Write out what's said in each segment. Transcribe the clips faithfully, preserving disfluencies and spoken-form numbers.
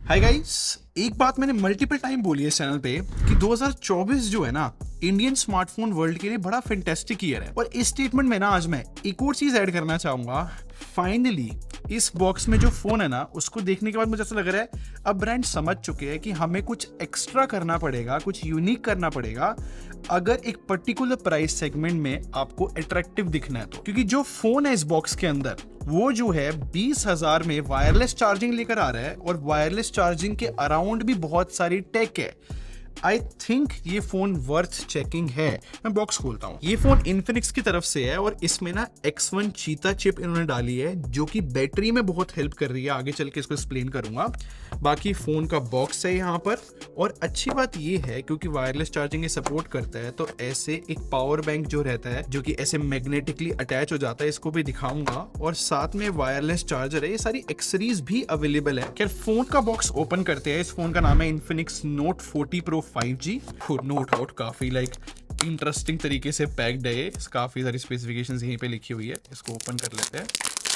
Hi guys, एक बात मैंने मल्टीपल टाइम बोली है इस चैनल पे कि दो हज़ार चौबीस जो है ना इंडियन स्मार्टफोन वर्ल्ड के लिए बड़ा फैंटास्टिक ईयर है। और इस स्टेटमेंट में ना आज मैं एक और चीज ऐड करना चाहूंगा। फाइनली इस बॉक्स में जो फोन है ना उसको देखने के बाद मुझे ऐसा लग रहा है अब ब्रांड समझ चुके हैं कि हमें कुछ एक्स्ट्रा करना पड़ेगा, कुछ यूनिक करना पड़ेगा अगर एक पर्टिकुलर प्राइस सेगमेंट में आपको अट्रैक्टिव दिखना है तो। क्योंकि जो फोन है इस बॉक्स के अंदर वो जो है बीस हजार में वायरलेस चार्जिंग लेकर आ रहा है और वायरलेस चार्जिंग के अराउंड भी बहुत सारी टेक है। आई थिंक ये फोन वर्थ चेकिंग है। मैं बॉक्स खोलता हूँ। ये फोन इन्फिनिक्स की तरफ से है और इसमें ना एक्स वन चीता चिप इन्होंने डाली है जो कि बैटरी में बहुत हेल्प कर रही है। आगे चल के इसको एक्सप्लेन करूंगा। बाकी फोन का बॉक्स है यहाँ पर। और अच्छी बात ये है क्योंकि वायरलेस चार्जिंग सपोर्ट करता है तो ऐसे एक पावर बैंक जो रहता है जो कि ऐसे मैग्नेटिकली अटैच हो जाता है, इसको भी दिखाऊंगा। और साथ में वायरलेस चार्जर है। ये सारी एक्सेसरीज भी अवेलेबल है। खैर फोन का बॉक्स ओपन करते हैं। इस फोन का नाम है Infinix note forty pro five G. Note out काफी लाइक इंटरेस्टिंग तरीके से पैक्ड है। काफी सारी स्पेसिफिकेशंस यहीं पे लिखी हुई है। इसको ओपन कर लेते हैं।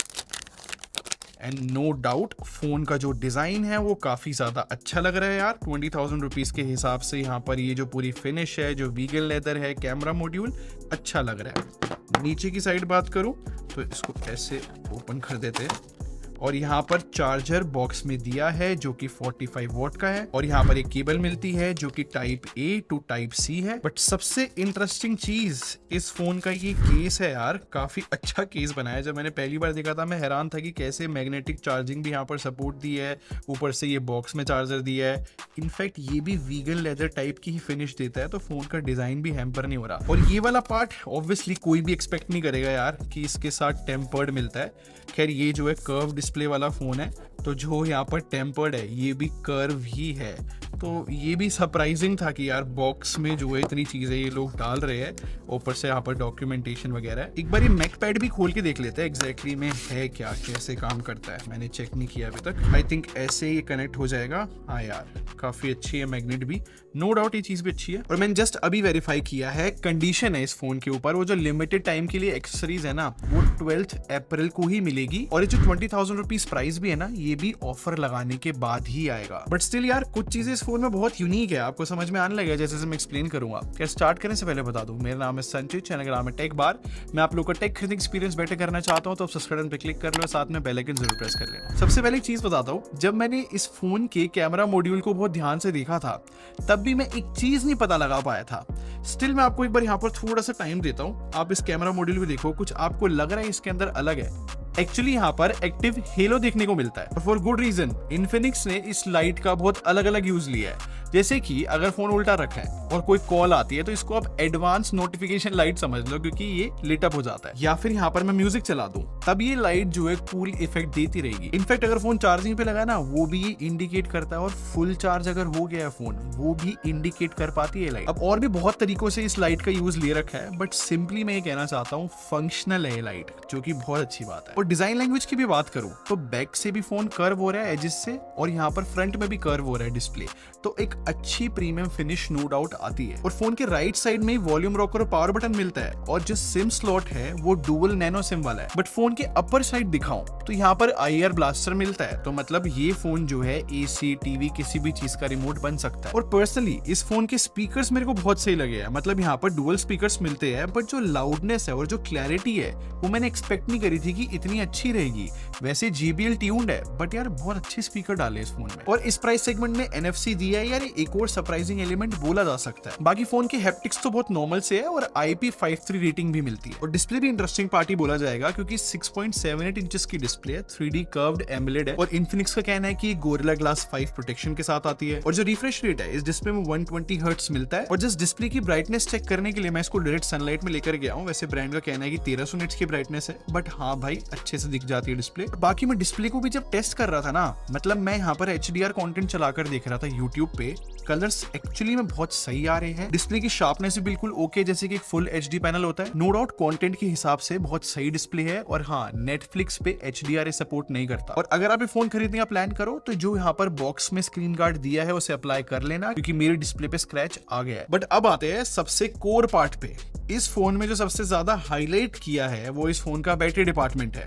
एंड नो डाउट फोन का जो डिजाइन है वो काफी ज्यादा अच्छा लग रहा है यार। ट्वेंटी थाउजेंड रुपीज के हिसाब से यहाँ पर ये जो पूरी फिनिश है, जो वीगन लेदर है, कैमरा मॉड्यूल अच्छा लग रहा है। नीचे की साइड बात करूं तो इसको ऐसे ओपन कर देते हैं और यहाँ पर चार्जर बॉक्स में दिया है जो कि पैंतालीस वॉट का है। और यहाँ पर एक केबल मिलती है जो कि type A to type C है। बट सबसे इंटरेस्टिंग चीज इस फोन का ये केस है यार। काफी अच्छा केस बनाया है। जब मैंने पहली बार देखा था मैं हैरान था कि कैसे मैग्नेटिक चार्जिंग भी यहाँ पर सपोर्ट दी है, ऊपर से ये बॉक्स में चार्जर दिया है। इनफैक्ट ये भी वीगन लेदर टाइप की ही फिनिश देता है तो फोन का डिजाइन भी हैम्पर नहीं हो रहा। और ये वाला पार्ट ऑब्वियसली कोई भी एक्सपेक्ट नहीं करेगा यार कि इसके साथ टेम्पर्ड मिलता है। खैर ये जो है कर्व डिस्प्ले वाला फोन है तो जो यहाँ पर टेम्पर्ड है ये भी कर्व ही है। तो ये भी सरप्राइजिंग था कि यार बॉक्स में जो है इतनी चीजें ये लोग डाल रहे हैं। ऊपर से यहाँ पर डॉक्यूमेंटेशन वगैरह है। एक बार ये मैक पैड भी खोल के देख लेते हैं एग्जैक्टली में है क्या, कैसे काम करता है। मैंने चेक नहीं किया अभी तक। आई थिंक ऐसे ये कनेक्ट हो जाएगा। हाँ यार काफी अच्छी है मैग्नेट भी, नो डाउट ये चीज भी अच्छी है। और मैंने जस्ट अभी वेरीफाई किया है, कंडीशन है इस फोन के ऊपर वो जो लिमिटेड टाइम के लिए एक्सेसरीज है ना वो ट्वेल्थ अप्रैल को ही मिलेगी। और ये जो ट्वेंटी थाउजेंड रुपीज प्राइस भी है ना ये भी ऑफर लगाने के बाद ही आएगा। बट स्टिल यार कुछ चीजें इस फोन में बहुत यूनिक है, आपको समझ में आने लगेगा जैसे मैं एक्सप्लेन करूंगा। क्या स्टार्ट करने से पहले बता दूं मेरा नाम है संचित, चैनल का नाम है टेक बार। मैं आप लोग का टेक खरीदने एक्सपीरियंस बेटर करना चाहता हूं तो सब्सक्राइब पे क्लिक कर लो, साथ में बेल आइकन जरूर प्रेस कर लेना। सबसे पहले एक चीज बताता हूं, जब मैंने इस फोन के कैमरा मॉड्यूल को बहुत ध्यान से देखा था तब भी मैं एक चीज नहीं पता लगा पाया था। स्टिल मैं आपको एक बार यहाँ पर थोड़ा सा टाइम देता हूँ। आप इस कैमरा मॉड्यूल भी देखो, कुछ आपको लग रहा है इसके अंदर अलग है। एक्चुअली यहाँ पर एक्टिव हेलो देखने को मिलता है फॉर गुड रीजन। इन्फिनिक्स ने इस लाइट का बहुत अलग अलग यूज लिया है। जैसे कि अगर फोन उल्टा रखा है और कोई कॉल आती है तो इसको आप एडवांस नोटिफिकेशन लाइट समझ लो क्योंकि ये लिट अप हो जाता है। या फिर यहाँ पर मैं म्यूजिक चला दूं तब ये लाइट जो है कूल इफेक्ट देती रहेगी। इनफैक्ट अगर फोन चार्जिंग पे लगा है ना वो भी ये इंडिकेट करता है। और फुल चार्ज अगर हो गया है फोन वो भी इंडिकेट कर पाती है लाइट। अब और भी बहुत तरीकों से इस लाइट का यूज ले रखा है बट सिंपली मैं ये कहना चाहता हूँ फंक्शनल है लाइट, जो कि बहुत अच्छी बात है। और डिजाइन लैंग्वेज की भी बात करूं तो बैक से भी फोन कर्व हो रहा है एजिस से और यहाँ पर फ्रंट में भी कर्व हो रहा है डिस्प्ले। तो एक अच्छी प्रीमियम फिनिश नो डाउट आती है। और फोन के राइट साइड में वॉल्यूम रॉकर और पावर बटन मिलता है। और जो सिम स्लॉट है वो डुअल नैनो सिम वाला है। बट फोन के अपर साइड दिखाऊं तो यहाँ पर आई आर ब्लास्टर मिलता है। तो मतलब ये फोन जो है एसी टीवी किसी भी चीज का रिमोट बन सकता है। और पर्सनली इस फोन के स्पीकर्स मेरे को बहुत सही लगे हैं। मतलब यहाँ पर डुअल स्पीकर्स मिलते हैं बट जो लाउडनेस है और जो क्लैरिटी है वो मैंने एक्सपेक्ट नहीं करी थी कि इतनी अच्छी रहेगी। वैसे J B L ट्यून्ड है बट यार बहुत अच्छे स्पीकर डाले इस फोन में। और इस प्राइस सेगमेंट में N F C दिया है यार, एक और सरप्राइजिंग एलिमेंट बोला जा सकता है। बाकी फोन के हैप्टिक्स तो बहुत नॉर्मल से है और I P fifty three rating भी मिलती है। और डिस्प्ले भी इंटरेस्टिंग पार्टी बोला जाएगा क्योंकि six point seven eight inches की डिस्प्ले है, थ्री डी कर्व्ड एमोलेड है। और इन्फिनिक्स का कहना है कि गोरिल्ला ग्लास फाइव प्रोटेक्शन के साथ आती है। और जो रिफ्रेश रेट है इस डिस्प्ले में वन ट्वेंटी हर्ट्ज मिलता है। और जस्ट डिस्प्ले की ब्राइटनेस चेक करने के लिए मैं इसको डायरेक्ट सनलाइट में लेकर गया हूँ। वैसे ब्रांड का कहना है कि तेरह सौ निट्स की ब्राइटनेस है बट हाँ भाई अच्छे से दिख जाती है डिस्प्ले। बाकी मैं डिस्प्ले को भी जब टेस्ट कर रहा था ना, मतलब मैं यहाँ पर एच डी आर कंटेंट चलाकर देख रहा था यूट्यूब पे, कलर्स एक्चुअली में बहुत सही आ रहे हैं। डिस्प्ले की शार्पनेस भी बिल्कुल ओके जैसे कि एक फुल एच डी पैनल होता है। नो डाउट कंटेंट के हिसाब से बहुत सही डिस्प्ले है। और हाँ नेटफ्लिक्स पे एच डी आर सपोर्ट नहीं करता। और अगर आप ये फोन खरीदने का प्लान करो तो जो यहाँ पर बॉक्स में स्क्रीन गार्ड दिया है उसे अप्लाई कर लेना क्योंकि मेरे डिस्प्ले पे स्क्रैच आ गया है। बट अब आते हैं सबसे कोर पार्ट पे। इस फोन में जो सबसे ज्यादा हाईलाइट किया है वो इस फोन का बैटरी डिपार्टमेंट है।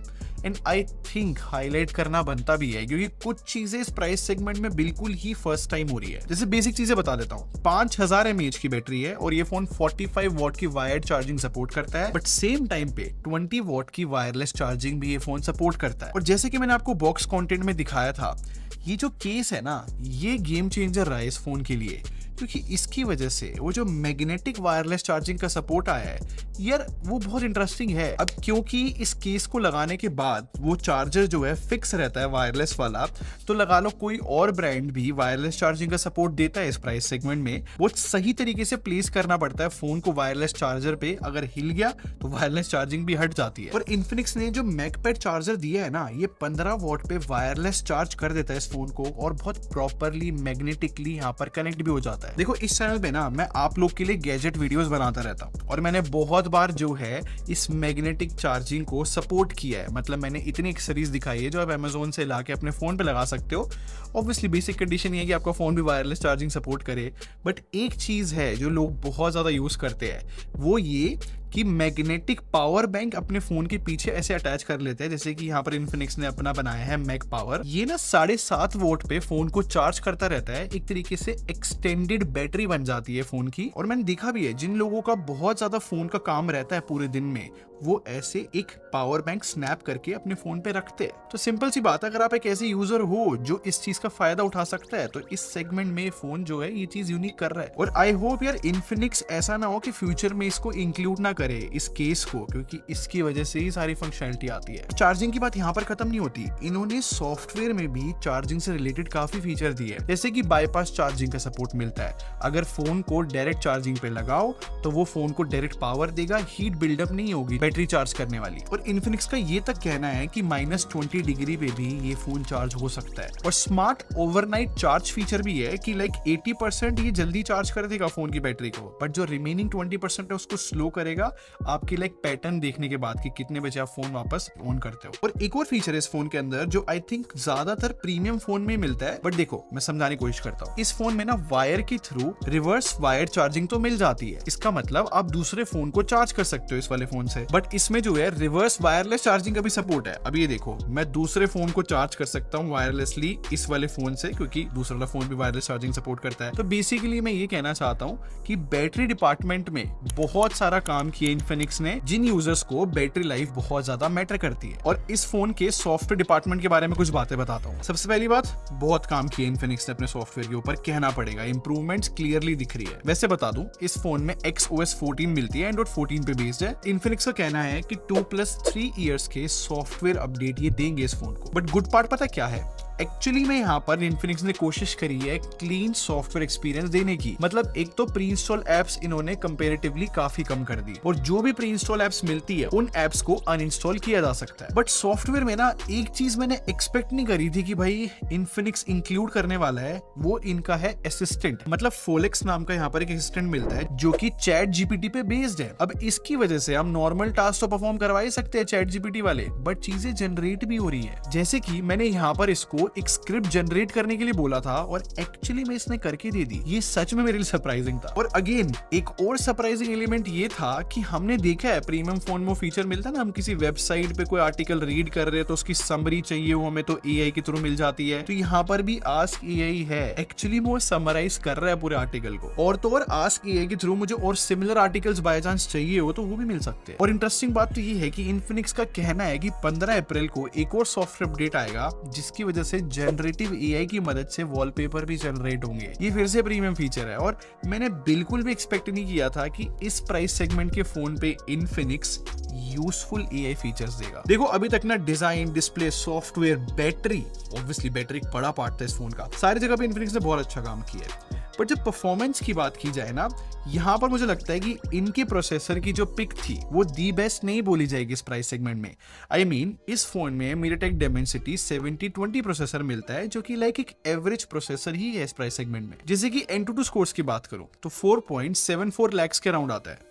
एंड आई थिंक हाईलाइट करना बनता भी है क्योंकि कुछ चीजें इस प्राइस सेगमेंट में बिल्कुल ही फर्स्ट टाइम हो रही है। जैसे बेसिक चीजें बता देता हूँ, पांच हजार एम एच की बैटरी है और ये फोन पैंतालीस वॉट की वायर्ड चार्जिंग सपोर्ट करता है, बट सेम टाइम पे बीस वॉट की वायरलेस चार्जिंग भी ये फोन सपोर्ट करता है। और जैसे कि मैंने आपको बॉक्स कंटेंट में दिखाया था, ये जो केस है ना, ये गेम चेंजर रहा है इस फोन के लिए, क्योंकि इसकी वजह से वो जो मैग्नेटिक वायरलेस चार्जिंग का सपोर्ट आया है यार, वो बहुत इंटरेस्टिंग है। अब क्योंकि इस केस को लगाने के बाद वो चार्जर जो है फिक्स रहता है वायरलेस वाला, तो लगा लो कोई और ब्रांड भी वायरलेस चार्जिंग का सपोर्ट देता है इस प्राइस सेगमेंट में, वो सही तरीके से प्लेस करना पड़ता है फोन को वायरलेस चार्जर पे। अगर हिल गया तो वायरलेस चार्जिंग भी हट जाती है। और इन्फिनिक्स ने जो मैकपैड चार्जर दिया है ना, ये पंद्रह वॉट पे वायरलेस चार्ज कर देता है इस फोन को और बहुत प्रॉपरली मैग्नेटिकली यहाँ पर कनेक्ट भी हो जाता है। देखो इस चैनल पे ना मैं आप लोग के लिए गैजेट वीडियोस बनाता रहता हूँ और मैंने बहुत बार जो है इस मैग्नेटिक चार्जिंग को सपोर्ट किया है। मतलब मैंने इतनी एक्सेसरीज दिखाई है जो आप अमेजोन से लाके अपने फोन पे लगा सकते हो। ऑब्वियसली बेसिक कंडीशन ये है कि आपका फोन भी वायरलेस चार्जिंग सपोर्ट करे, बट एक चीज है जो लोग बहुत ज्यादा यूज करते हैं, वो ये कि मैग्नेटिक पावर बैंक अपने फोन के पीछे ऐसे अटैच कर लेते हैं, जैसे कि यहाँ पर इन्फिनिक्स ने अपना बनाया है मैग पावर। ये ना साढ़े सात वोल्ट पे फोन को चार्ज करता रहता है, एक तरीके से एक्सटेंडेड बैटरी बन जाती है फोन की। और मैंने देखा भी है जिन लोगों का बहुत ज्यादा फोन का काम रहता है पूरे दिन में, वो ऐसे एक पावर बैंक स्नैप करके अपने फोन पे रखते हैं। तो सिंपल सी बात है, अगर आप एक ऐसे यूजर हो जो इस चीज का फायदा उठा सकता है, तो इस सेगमेंट में फोन जो है ये चीज यूनिक कर रहा है। और आई होप यार इन्फिनिक्स ऐसा ना हो कि फ्यूचर में इसको इंक्लूड ना करे इस केस को, क्योंकि इसकी वजह से ही सारी फंक्शनलिटी आती है। चार्जिंग की बात यहाँ पर खत्म नहीं होती, इन्होंने सॉफ्टवेयर में भी चार्जिंग से रिलेटेड काफी फीचर दिए है, जैसे कि बाईपास चार्जिंग का सपोर्ट मिलता है। अगर फोन को डायरेक्ट चार्जिंग पे लगाओ तो वो फोन को डायरेक्ट पावर देगा, हीट बिल्डअप नहीं होगी बैटरी चार्ज करने वाली। और इन्फिनिक्स का ये तक कहना है कि माइनस ट्वेंटी डिग्री पे भी ये फोन चार्ज हो सकता है। और स्मार्ट ओवरनाइट चार्ज फीचर भी है कि लाइक अस्सी परसेंट ये जल्दी चार्ज कर देगा फोन की बैटरी को, बट जो रिमेनिंग ट्वेंटी परसेंट है उसको स्लो करेगा आपके लाइक पैटर्न देखने के बाद कि कितने बजे आप फोन वापस ऑन करते हो। और एक और फीचर है इस फोन के अंदर जो आई थिंक ज्यादातर प्रीमियम फोन में मिलता है, बट देखो मैं समझाने की कोशिश करता हूँ। इस फोन में ना वायर के थ्रू रिवर्स वायर चार्जिंग तो मिल जाती है, इसका मतलब आप दूसरे फोन को चार्ज कर सकते हो इस वाले फोन से, बट इसमें जो है रिवर्स वायरलेस चार्जिंग का भी सपोर्ट है। अब ये देखो मैं दूसरे फोन को चार्ज कर सकता हूँ वायरलेसली इस वाले फोन से, क्योंकि दूसरा वाला फोन भी वायरलेस चार्जिंग सपोर्ट करता है। तो बेसिकली मैं ये कहना चाहता हूँ कि बैटरी डिपार्टमेंट में बहुत सारा काम किया इन्फिनिक्स ने, जिन यूजर्स को बैटरी लाइफ बहुत ज्यादा मैटर करती है। और इस फोन के सॉफ्टवेयर डिपार्टमेंट के बारे में कुछ बातें बताता हूँ। सबसे पहली बात, बहुत काम किया इन्फिनिक्स ने अपने सॉफ्टवेयर के ऊपर, कहना पड़ेगा इंप्रूवमेंट्स क्लियरली दिख रही है। वैसे बता दूं इस फोन में एक्स ओ एस फोर्टीन मिलती है, एंड्रॉइड फोर्टीन पे बेस्ड है। इन्फिनिक्स का कहना है कि टू प्लस थ्री इयर्स के सॉफ्टवेयर अपडेट ये देंगे इस फोन को। बट गुड पार्ट पता क्या है, एक्चुअली में यहाँ पर इन्फिनिक्स ने कोशिश करी है क्लीन सॉफ्टवेयर एक्सपीरियंस देने की। मतलब एक तो प्री इंस्टॉल एप्स इन्होंने कंपैरेटिवली काफी कम कर दी, और जो भी प्री इंस्टॉल एप्स मिलती है उन एप्स को अनइंस्टॉल किया जा सकता है। बट सॉफ्टवेयर में ना एक चीज मैंने एक्सपेक्ट नहीं करी थी कि भाई इन्फिनिक्स इंक्लूड करने वाला है, वो इनका है असिस्टेंट। मतलब फोलेक्स नाम का यहाँ पर एक असिस्टेंट मिलता है जो कि चैट जीपीटी पे बेस्ड है। अब इसकी वजह से हम नॉर्मल टास्क तो परफॉर्म करवा ही सकते हैं चैट जीपीटी वाले, बट चीजें जनरेट भी हो रही है। जैसे कि मैंने यहाँ पर इसको एक स्क्रिप्ट जनरेट करने के लिए बोला था और एक्चुअली में इसने करके दे दी। ये सच में मेरे लिए सरप्राइजिंग था। और अगेन एक और सरप्राइजिंग एलिमेंट ये था कि हमने देखा है प्रीमियम फोन में फीचर मिलता है ना, हम किसी वेबसाइट पे कोई आर्टिकल रीड कर रहे हैं तो उसकी समरी चाहिए हो हमें, तो एआई के थ्रू मिल जाती है। तो यहाँ पर भी आस्क एआई है, एक्चुअली वो समराइज कर रहा है पूरे आर्टिकल को। और तो और आस्क एआई के थ्रू मुझे और सिमिलर आर्टिकल्स बाय चांस चाहिए हो तो वो भी मिल सकते हैं। और इंटरेस्टिंग बात तो ये है कि इन्फिनिक्स का कहना है कि पंद्रह अप्रैल को एक और सॉफ्टवेयर अपडेट आएगा जिसकी वजह से जनरेटिव एआई की मदद से वॉलपेपर भी जनरेट होंगे। ये फिर से प्रीमियम फीचर है और मैंने बिल्कुल भी एक्सपेक्ट नहीं किया था कि इस प्राइस सेगमेंट के फोन पे इन्फिनिक्स यूजफुल एआई फीचर्स देगा। देखो अभी तक ना design, display, software, battery, obviously battery एक बड़ा पार्ट था इस फोन का, सारी जगह पे इन्फिनिक्स ने बहुत अच्छा काम किया है। बट जब परफॉर्मेंस की बात की जाए ना, यहाँ पर मुझे लगता है कि इनके प्रोसेसर की जो पिक थी वो दी बेस्ट नहीं बोली जाएगी इस प्राइस सेगमेंट में। आई I मीन mean, इस फोन में MediaTek Dimensity seventy twenty processor मिलता है जो कि लाइक एक एवरेज प्रोसेसर ही है इस प्राइस सेगमेंट में। जैसे कि एन टू टू स्कोर्स की बात करूं तो four point seven four lakh के अराउंड आता है।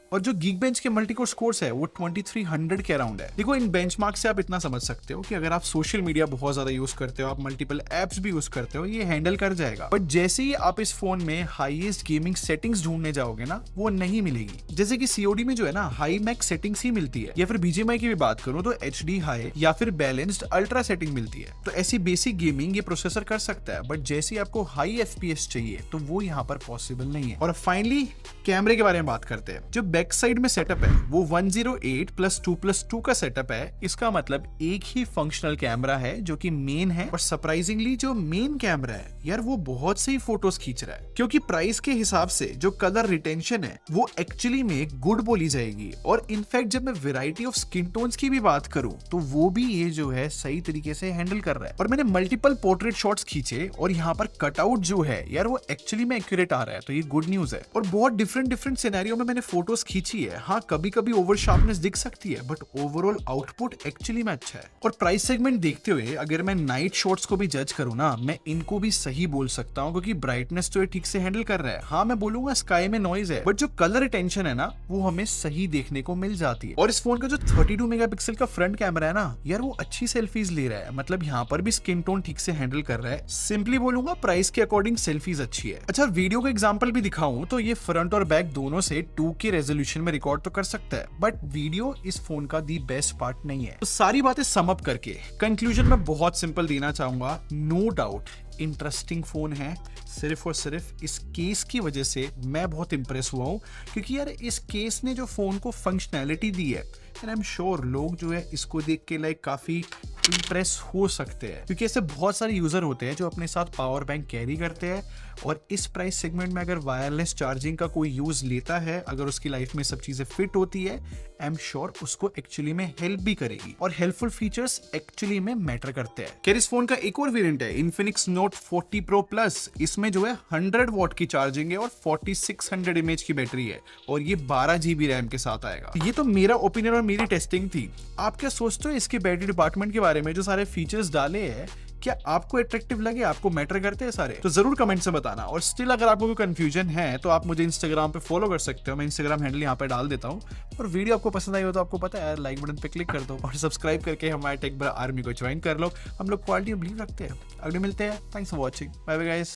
और जो Geekbench के मल्टीकोर स्कोर्स है वो तेईस सौ के अराउंड है। देखो इन बेंचमार्क से आप इतना समझ सकते हो कि अगर आप सोशल मीडिया बहुत ज्यादा यूज करते हो, आप मल्टीपल एप्स भी यूज करते हो, ये हैंडल कर जाएगा। बट जैसे ही आप इस फोन में हाईएस्ट गेमिंग सेटिंग्स ढूंढने जाओगे ना, वो नहीं मिलेगी। जैसे कि सीओडी में जो है ना हाई मैक्स सेटिंग्स ही मिलती है, या फिर बीजीएमआई की भी बात करूं तो एचडी हाई या फिर बैलेंस्ड अल्ट्रा सेटिंग मिलती है। तो ऐसी बेसिक गेमिंग ये प्रोसेसर कर सकता है, बट जैसे ही आपको हाई एफपीएस चाहिए तो वो यहाँ पर पॉसिबल नहीं है। और फाइनली कैमरे के बारे में बात करते हैं। जो बैक साइड में सेटअप है वो एक सौ आठ प्लस टू प्लस टू का सेटअप है। इसका मतलब एक ही फंक्शनल कैमरा है जो कि मेन है, और सरप्राइजिंगली जो मेन कैमरा है यार वो बहुत सही फोटोज खींच रहा है, क्योंकि प्राइस के हिसाब से जो कलर रिटेंशन है वो एक्चुअली में गुड बोली जाएगी। और इनफैक्ट जब मैं वेराइटी ऑफ स्किन टोन्स की भी बात करूं तो वो भी ये जो है सही तरीके से हैंडल कर रहा है। और मैंने मल्टीपल पोर्ट्रेट शॉट्स खींचे और यहाँ पर कटआउट जो है यार वो एक्चुअली में एक्यूरेट आ रहा है, तो ये गुड न्यूज है। और बहुत डिफरेंट डिफरेंट सिनेरियो में मैंने फोटोज खींची है। हाँ कभी कभी ओवर शार्पनेस दिख सकती है, बट ओवरऑल आउटपुट एक्चुअली में अच्छा है। और प्राइस सेगमेंट देखते हुए अगर मैं नाइट शॉट्स को भी जज करूँ ना, मैं इनको भी सही बोल सकता हूँ, क्योंकि ब्राइटनेस तो ये ठीक से हैंडल कर रहा है। हाँ मैं बोलूंगा स्काई में नॉइज है, बट जो कलर रिटेंशन है ना वो हमें सही देखने को मिल जाती है। और इस फोन का जो बत्तीस मेगापिक्सल का फ्रंट कैमरा है ना यार वो अच्छी सेल्फीज ले रहा है, मतलब यहाँ पर भी स्किन टोन ठीक से हैंडल कर रहा है। सिंपली बोलूंगा प्राइस के अकॉर्डिंग सेल्फीज अच्छी है। अच्छा वीडियो का एग्जांपल भी दिखाऊं तो ये फ्रंट और बैक दोनों से टू के रेजोल्यूशन में रिकॉर्ड तो कर सकता है, बट वीडियो इस फोन का दी बेस्ट पार्ट नहीं है। तो सारी बातें सम अप करके कंक्लूजन में बहुत सिंपल देना चाहूंगा, नो डाउट इंटरेस्टिंग फोन है। सिर्फ और सिर्फ इस केस की वजह से मैं बहुत इंप्रेस हुआ हूँ, क्योंकि यार इस केस ने जो फोन को फंक्शनैलिटी दी है, एंड आई एम श्योर लोग जो है इसको देख के लाइक काफी इंप्रेस हो सकते हैं, क्योंकि ऐसे बहुत सारे यूजर होते हैं जो अपने साथ पावर बैंक कैरी करते हैं। और इस प्राइस सेगमेंट में अगर वायरलेस चार्जिंग का कोई यूज लेता है, अगर उसकी लाइफ में सब चीजें फिट होती है, आई एम श्योर उसको एक्चुअली में हेल्प भी करेगी। और हेल्पफुल फीचर्स एक्चुअली में मैटर करते हैं। खैर इस फोन का एक और वेरिएंट है Infinix note forty pro plus. इसमें जो है हंड्रेड वॉट की चार्जिंग है और फोर्टी सिक्स हंड्रेड एमएच की बैटरी है, और ये बारह जीबी रैम के साथ आएगा। ये तो मेरा ओपिनियन और मेरी टेस्टिंग थी। आप क्या सोचते हो इसके बैटरी डिपार्टमेंट के बारे में? जो सारे फीचर्स डाले हैं क्या आपको अट्रैक्टिव लगे, आपको मैटर करते हैं सारे? तो जरूर कमेंट से बताना। और स्टिल अगर आपको कोई कंफ्यूजन है तो आप मुझे इंस्टाग्राम पे फॉलो कर सकते हो, मैं इंस्टाग्राम हैंडल यहाँ पे डाल देता हूँ। और वीडियो आपको पसंद आई हो तो आपको पता है यार लाइक बटन पे क्लिक कर दो और सब्सक्राइब करके हमारे टेक ब्रो आर्मी को ज्वाइन कर लो। हम लोग क्वालिटी में बिलीव रखते हैं। अगले मिलते हैं। Thanks for watching. Bye bye guys.